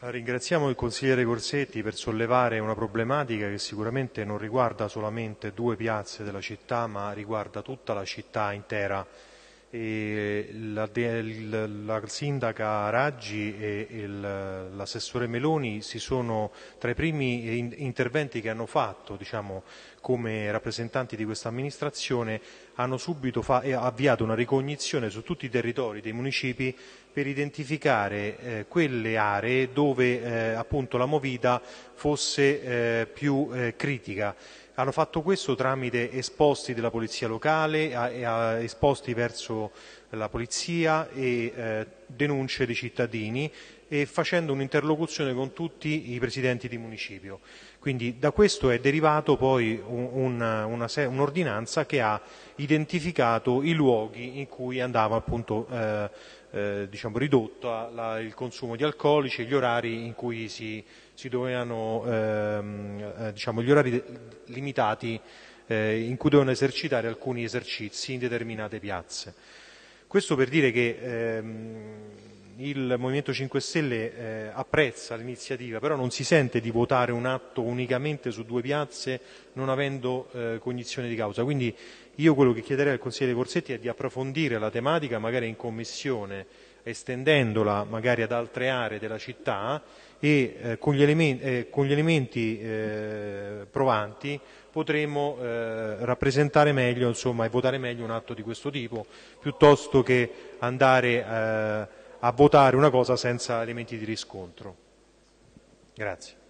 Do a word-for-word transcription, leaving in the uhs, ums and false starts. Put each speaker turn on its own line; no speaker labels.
Ringraziamo il consigliere Corsetti per sollevare una problematica che sicuramente non riguarda solamente due piazze della città, ma riguarda tutta la città intera. E la, la, la sindaca Raggi e l'assessore Meloni si sono tra i primi in, interventi che hanno fatto, diciamo, come rappresentanti di questa amministrazione, hanno subito fa, avviato una ricognizione su tutti i territori dei municipi per identificare eh, quelle aree dove eh, appunto la movida fosse eh, più eh, critica. Hanno fatto questo tramite esposti della polizia locale, a, a, esposti verso la polizia e eh, denunce di cittadini e facendo un'interlocuzione con tutti i presidenti di municipio. Quindi da questo è derivato poi un'ordinanza un, che ha identificato i luoghi in cui andava appunto eh, eh, diciamo, ridotto la, il consumo di alcolici e gli orari in cui si, si dovevano, ehm, diciamo, gli orari limitati eh, in cui dovevano esercitare alcuni esercizi in determinate piazze. Questo per dire che ehm, il Movimento cinque Stelle eh, apprezza l'iniziativa, però non si sente di votare un atto unicamente su due piazze non avendo eh, cognizione di causa. Quindi io quello che chiederei al consigliere Corsetti è di approfondire la tematica magari in commissione, estendendola magari ad altre aree della città e eh, con gli elementi, eh, con gli elementi eh, provanti potremo eh, rappresentare meglio, insomma, e votare meglio un atto di questo tipo, piuttosto che andare eh, a votare una cosa senza elementi di riscontro. Grazie.